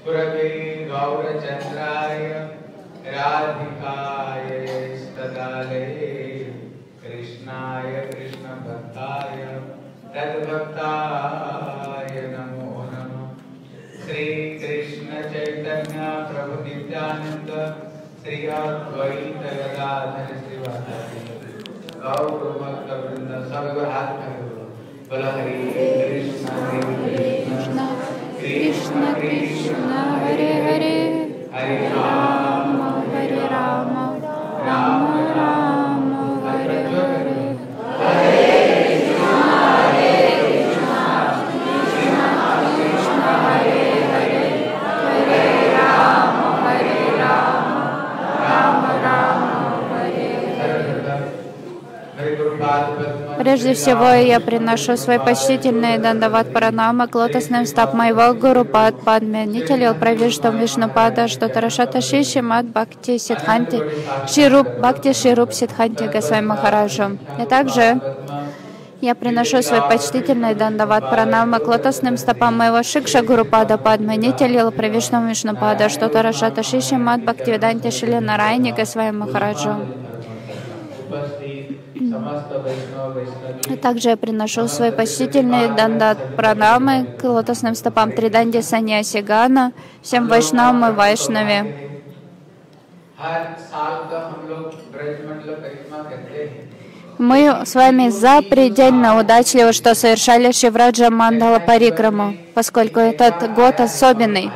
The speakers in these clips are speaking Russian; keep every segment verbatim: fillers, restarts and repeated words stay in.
Purave Gaurachandraya Radhikaya Stadalaye Krishnaya Krishna Bhaktaya Tadbhaktaya Namo Namo Sri Krishna Chaitanya Prabhu Nityananda Sri Advaita Gadadhar Srivastava Gaur Bhakta Vrinda Sabha Hath Thakura Bala Hare Krishna Hare Krishna Krishna Krishna Hare Hare Hare Rama Hare Rama Rama Rama Hare Hare Hare Krishna Hare Krishna Krishna Krishna Hare Hare Hare Rama Hare Rama Rama Rama Hare Hare. Прежде всего, я приношу свои почтительные дандават пранамы к лотосным стоп моего гуру Пад Падме, Нитялил Правиштам Вишнупада, что Тарашата Шиши Мат Бхакти Сидханти, Шируп Бхакти Шируп Сидханти Госвами Махараджу. И также я приношу свои почтительные дандават пранамы к лотосным стопам моего Шикша Гуру Пада Падме, Нитялил Правиштам Вишнупада, что Тарашата Шиши Мат Бхакти Веданти Шили Нарайни Госвами Махараджу. И также я приношу свои почтительные дандат пранамы к лотосным стопам Триданди Саньяси Гана, всем вайшнавам и вайшнаве. Мы с вами запредельно удачливы, что совершали Шивраджа Мандала Парикраму, поскольку этот год особенный.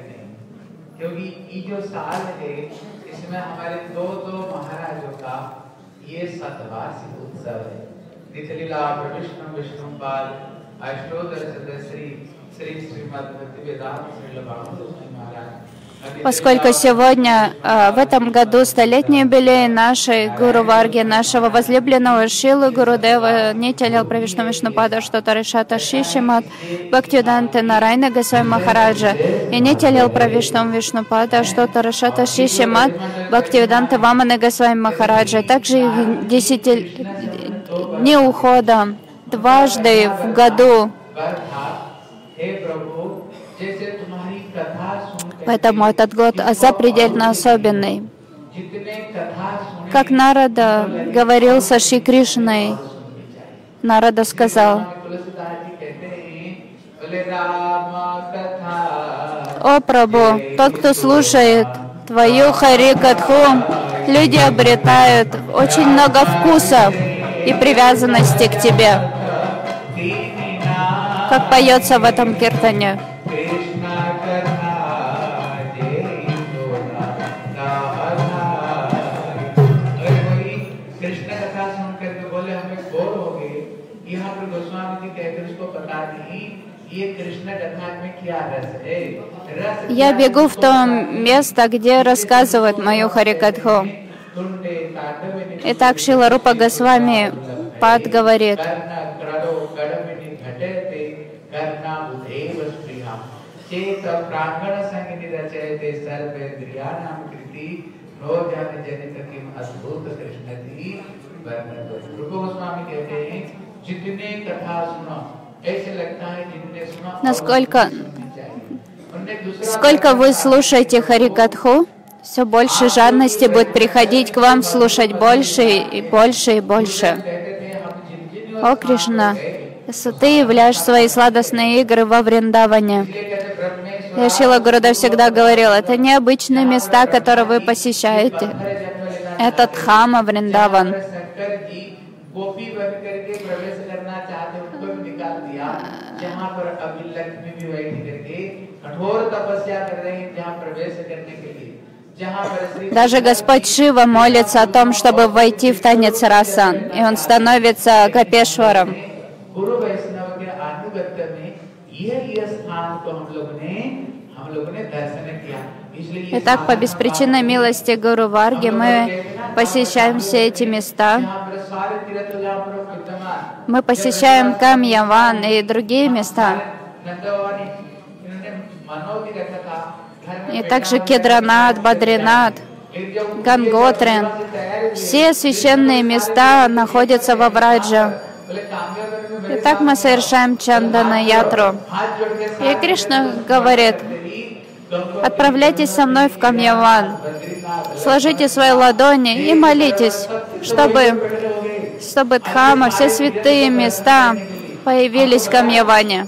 Поскольку сегодня, в этом году, столетний юбилей нашей Гуру Варги, нашего возлюбленного Шилы Гурудева, Нитялил Правишну Вишнупада, что Таришата Шишимат, Бхактивиданта Нарайна Госвами Махараджа, и Нитялил Правишну Вишнупада, что Таришата Шишимат, Бхактивиданта Вамана Госвами Махараджа, также их десяти дней ухода, дважды в году. Поэтому этот год запредельно особенный. Как Нарада говорил со Шри Кришной, Нарада сказал: «О Прабху, тот, кто слушает Твою Хари-катху, люди обретают очень много вкуса и привязанности к Тебе», как поется в этом киртане. Я бегу в то место, где рассказывают мою Харикатху. Итак, Шрила Рупа Госвами Пад говорит: Насколько сколько вы слушаете Харикатху, все больше жадности будет приходить к вам слушать больше и больше и больше. О Кришна, ты являешь свои сладостные игры во Вриндаване. И Шрила Гурудев всегда говорил, это необычные места, которые вы посещаете. Это Дхама Вриндаван. Даже Господь Шива молится о том, чтобы войти в танец раса, и он становится Гопешваром. Итак, по беспричинной милости Гуру Варги мы посещаем все эти места. Мы посещаем Камьяван и другие места. И также Кедранат, Бадринат, Ганготрин. Все священные места находятся во Враджа. Итак, мы совершаем Чандана Ятру. И Кришна говорит: Отправляйтесь со мной в Камьяван. Сложите свои ладони и молитесь, чтобы, чтобы Дхама, все святые места появились в Камьяване.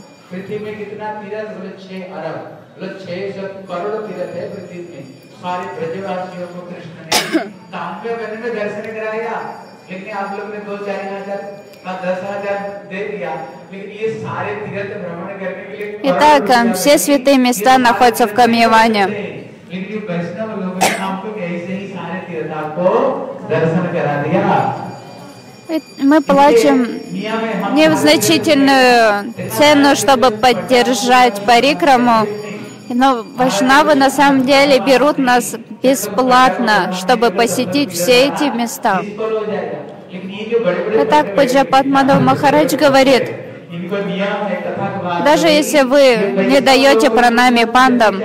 Итак, все святые места находятся в Камьяване. Мы платим незначительную цену, чтобы поддержать парикраму, но вайшнавы на самом деле берут нас бесплатно, чтобы посетить все эти места. Итак, Пуджьяпад Мадхав Махарадж говорит, даже если вы не даете пранами пандам,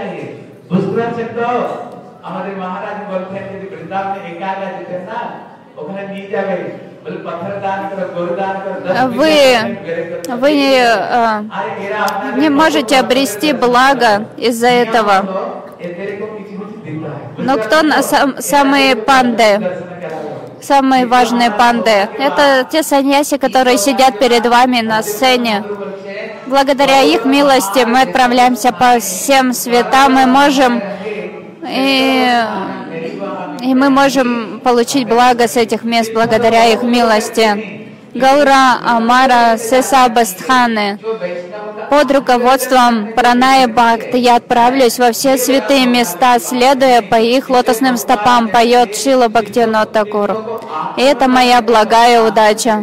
вы, вы э, не можете обрести благо из-за этого. Но кто на сам, самые панды? Самые важные панды. Это те саньяси, которые сидят перед вами на сцене. Благодаря их милости мы отправляемся по всем светам, мы можем и, и мы можем получить благо с этих мест благодаря их милости. Гаура Амара Сесабастханы. Под руководством Праная Бхакти я отправлюсь во все святые места, следуя по их лотосным стопам, поет Шрила Бхактивинода Тхакур. И это моя благая удача.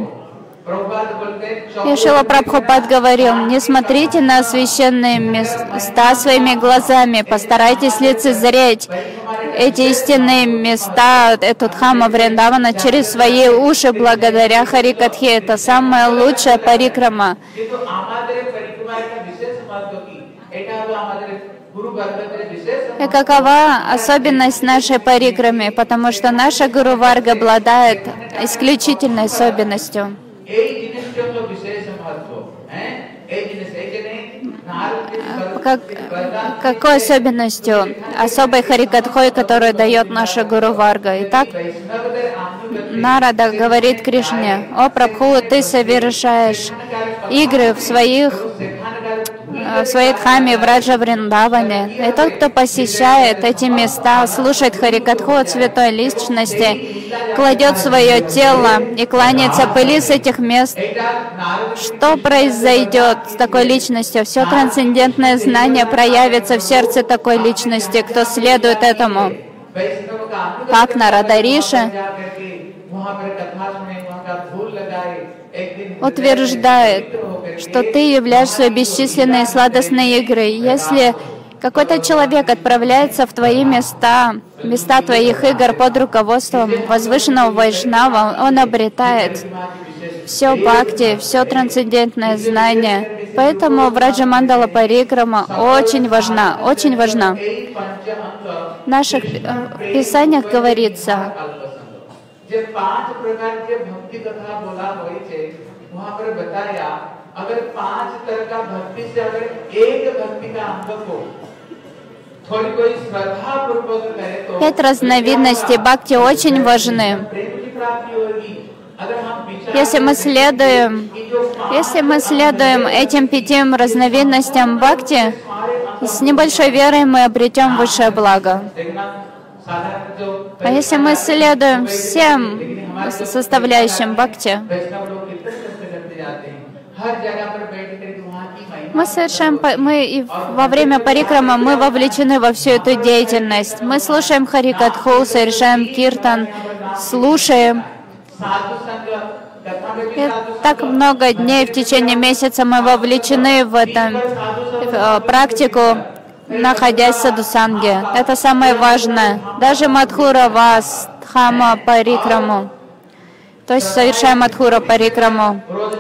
И Шрила Прабхупад говорил, не смотрите на священные места своими глазами, постарайтесь лицезреть эти истинные места, эту Дхаму Вриндавана через свои уши благодаря Харикатхе. Это самая лучшая парикрама. И какова особенность нашей парикрамы? Потому что наша Гуру Варга обладает исключительной особенностью. Как, какой особенностью? Особой харикатхой, которую дает наша Гуру Варга. Итак, Нарада говорит Кришне: «О Прабху, ты совершаешь игры в своих в своей Дхаме в Раджа Вриндаване. И тот, кто посещает эти места, слушает харикатху от святой личности, кладет свое тело и кланяется пыли с этих мест, что произойдет с такой личностью? Все трансцендентное знание проявится в сердце такой личности, кто следует этому. Как Нарада Риши утверждает, что ты являешь свои бесчисленные сладостные игры. Если какой-то человек отправляется в твои места, места твоих игр под руководством возвышенного вайшнава, он обретает все бхакти, все трансцендентное знание. Поэтому Враджамандала Парикрама очень важна, очень важна. В наших писаниях говорится, пять разновидностей бхакти очень важны. Если мы следуем, если мы следуем этим пяти разновидностям бхакти, с небольшой верой мы обретем высшее благо. А если мы следуем всем составляющим бхакти, мы совершаем, мы и во время парикрама мы вовлечены во всю эту деятельность. Мы слушаем харикатху, совершаем киртан, слушаем. И так много дней в течение месяца мы вовлечены в эту в практику, находясь в садхусанге. Это самое важное. Даже Мадхура Вас, Дхама Парикраму. То есть совершаем Мадхура Парикраму.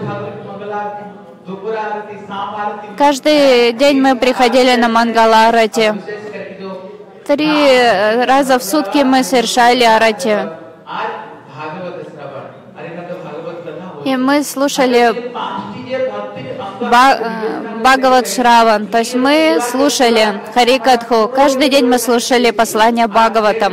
Каждый день мы приходили на Мангала-арати. Три раза в сутки мы совершали арати. И мы слушали Бхагават Шраван. То есть мы слушали Харикатху. Каждый день мы слушали послания Бхагаватам.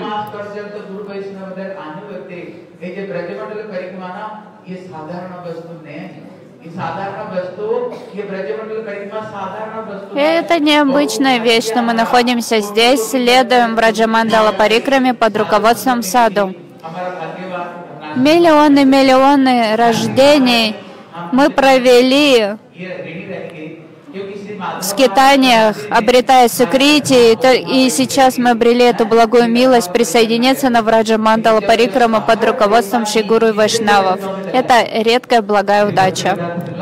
И это необычная вещь, что мы находимся здесь, следуем Враджамандала Парикраме под руководством саду. Миллионы-миллионы рождений мы провели в скитаниях, обретая сукрити, и сейчас мы обрели эту благую милость присоединиться на Враджамандала Парикрама под руководством Шри Гуру и Вайшнавов. Это редкая благая удача.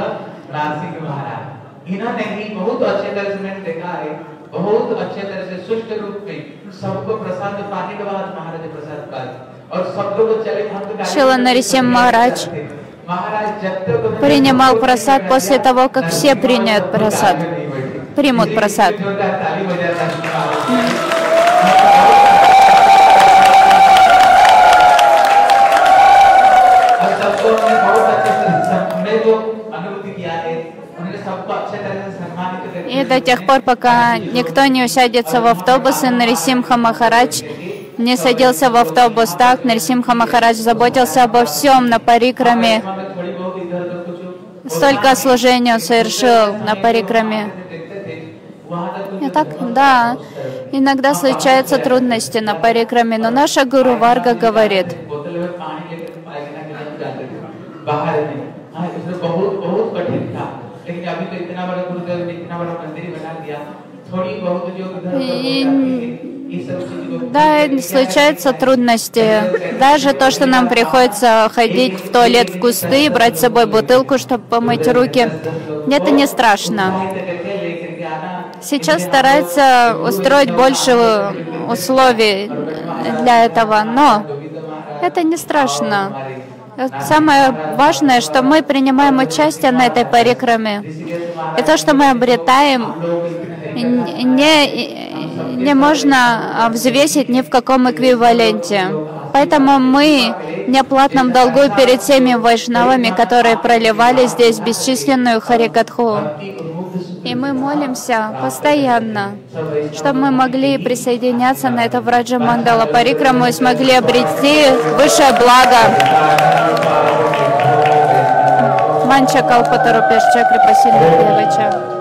Шрила Нарисимха Махарадж принимал прасад после того, как все принят прасад, примут прасад. И до тех пор, пока никто не усядется в автобус, и Нарисимха Махарадж не садился в автобус, так Нарисимха Махарадж заботился обо всем на парикраме. Столько служений он совершил на парикраме. Итак, да, иногда случаются трудности на парикраме, но наша Гуру Варга говорит: И, да, случаются трудности. Даже то, что нам приходится ходить в туалет в кусты, брать с собой бутылку, чтобы помыть руки, это не страшно. Сейчас стараются устроить больше условий для этого, но это не страшно. Самое важное, что мы принимаем участие на этой парикраме. И то, что мы обретаем, не, не можно взвесить ни в каком эквиваленте. Поэтому мы в неоплатном долгу перед всеми вайшнавами, которые проливали здесь бесчисленную харикатху. И мы молимся постоянно, чтобы мы могли присоединяться на это Враджамандала Парикраму и смогли обрести высшее благо. Манча Калпатарупеш Чакри Пасинна Девача.